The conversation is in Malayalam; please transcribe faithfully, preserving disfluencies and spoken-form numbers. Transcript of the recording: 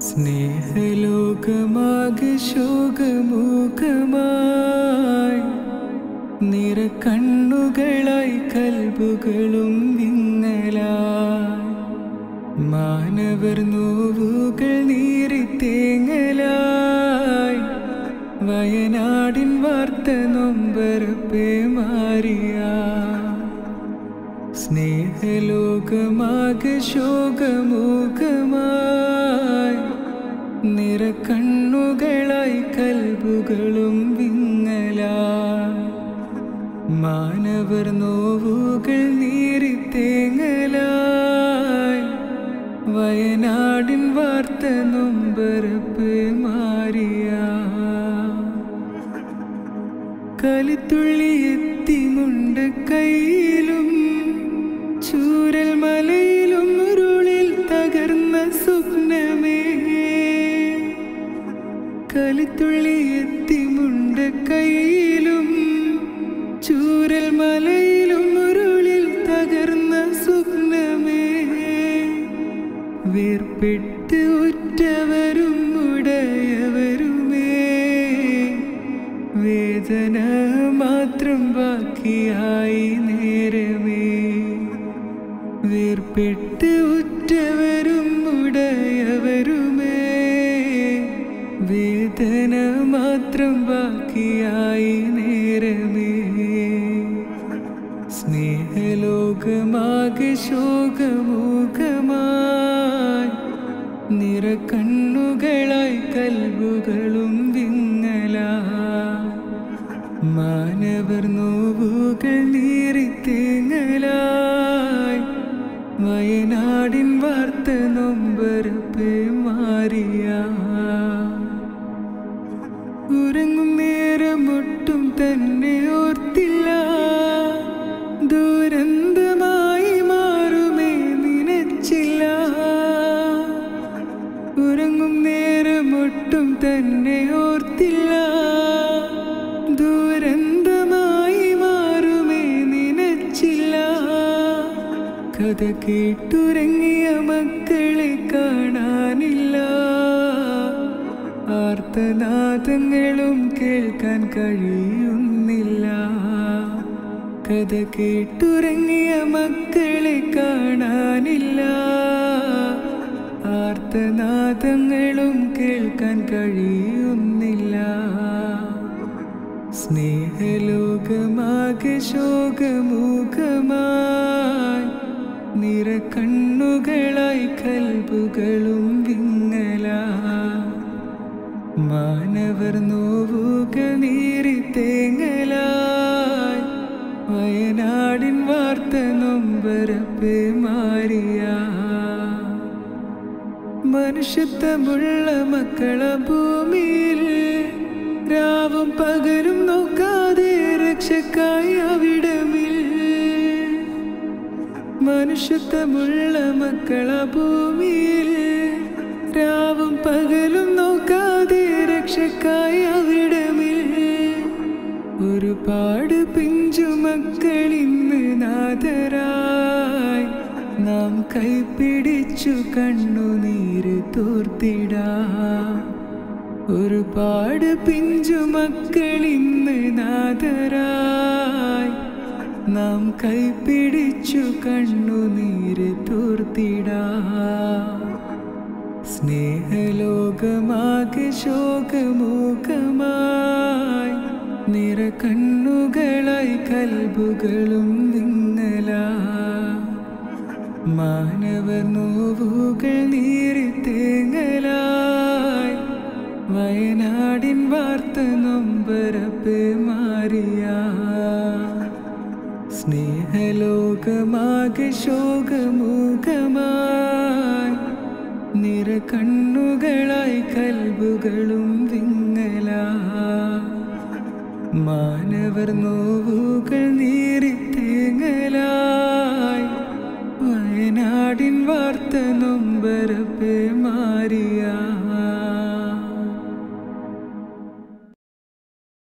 സ്നേഹലോകമാകെ ശോകമൂകമായി നിറകണ്ണുകളായി കൽബുകളും വിങ്ങലായി മാനവർ നോവുകൾ നീറി തേങ്ങലായി വയനാടിൻ വാർത്ത നൊമ്പരപ്പേ മാറിയ സ്നേഹലോകമാകെ ശോകമൂകമായി നിറകണ്ണുകളായി കൽബുകളും വിങ്ങലായി മാനവർ നോവുകൾ നീറി തേങ്ങലായി വയനാടിൻ വാർത്ത നൊമ്പരപ്പ് മാറിയ കലിത്തുള്ളിയെത്തി മുണ്ട കയ്യിലും ചൂരൽ മലയിലും ഉരുളിൽ തകർന്ന സ്വപ്നമേ കലിത്തുള്ളിയെത്തി മുണ്ട കയ്യിലും ചൂരൽ മലയിലും ഉരുളിൽ തകർന്ന സ്വപ്നമേ വേർപെട്ട് ഉറ്റവരും ഉടയവരുമേ വേദന മാത്രം ബാക്കിയായി നേരമേ വേർപെട്ട് ഉറ്റവരും ഉടയവരുമേ വേദന മാത്രം ബാക്കിയായി നേരമേ സ്നേഹലോകമാകെ ശോകമൂകമായി നിറകണ്ണുകളായി കൽബുകളും വിങ്ങലായി മാനവർ നോവുകൾ നീറി തേങ്ങലായി വയനാടിൻ വാർത്ത നൊമ്പരപ്പ് മാറിയ ഉറങ്ങും നേരമൊട്ടും തന്നെ ഓർത്തില്ല ദുരന്തമായി മാറുമേ നനച്ചില്ല ഉറങ്ങും നേരമൊട്ടും തന്നെ ഓർത്തില്ല ദുരന്തമായി മാറുമേ നനച്ചില്ല കഥ കേട്ടുറങ്ങിയ മക്കളെ കാണാനില്ല ആർത്തനാദങ്ങളും കേൾക്കാൻ കഴിയുന്നില്ല കഥ കേട്ടുറങ്ങിയ മക്കളെ കാണാനില്ല ആർത്തനാദങ്ങളും കേൾക്കാൻ കഴിയുന്നില്ല സ്നേഹലോകമാകെ ശോകമൂകമായി നിറകണ്ണുകളായി കൽബുകളും വിങ്ങലായി മാനവർ നോവുകൾ നീറി തേങ്ങലായി വയനാടിൻ വാർത്ത നൊമ്പരപ്പ് മാറിയ മനുഷ്യത്വമുള്ള മക്കള ഭൂമിയിൽ രാവും പകലും നോക്കാതെ രക്ഷക്കായി അവിടമിൽ മനുഷ്യത്വമുള്ള മക്കള ഭൂമിയിൽ രാവും പകലും നോക്കാതെ രക്ഷക്കായി അവിടമിൽ ഒരുപാട് പിഞ്ചു മക്കളിന്ന് നാഥരായി നാം കൈപിടിച്ചു കണ്ണുനീര് തോർത്തിടാം ഒരുപാട് പിഞ്ചു മക്കളിന്ന് നാഥരായി നാം കൈപിടിച്ചു കണ്ണുനീര് തോർത്തിടാം സ്നേഹലോകമാകെ ശോകമൂകമായി നിറകണ്ണുകളായി കൽബുകളും വിങ്ങലായി മാനവർ നോവുകൾ നീറി തേങ്ങലായി വയനാടിൻ വാർത്ത നൊമ്പരപ്പ് മാറിയ സ്നേഹലോകമാകെ ശോകമൂകമായി നിറകണ്ണുകളായി കൽബുകളും വിങ്ങലായി മാനവർ നോവുകൾ നീറി തേങ്ങലായി വയനാടിൻ വാർത്ത നൊമ്പര